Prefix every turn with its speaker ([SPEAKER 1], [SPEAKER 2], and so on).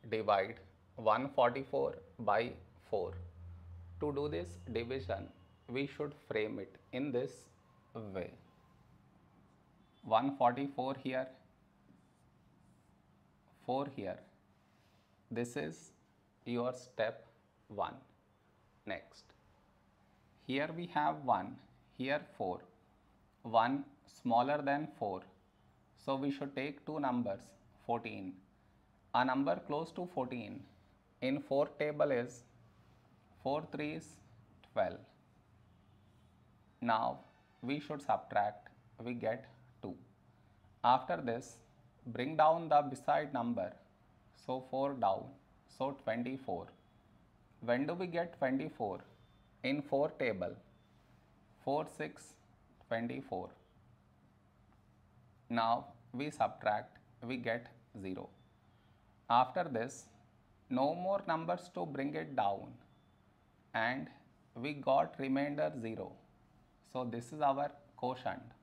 [SPEAKER 1] divide 144 by 4. To do this division, we should frame it in this way. 144 here, 4 here. This is your step 1. Next, here we have 1, here 4. 1 smaller than 4. So we should take two numbers, 14. A number close to 14 in 4 table is 4 3s 12. Now we should subtract, we get 2. After this, bring down the beside number, so 4 down, so 24. When do we get 24? In 4 table, 4 6 24. Now we subtract, we get 0. After this, no more numbers to bring it down, and we got remainder 0. So this is our quotient.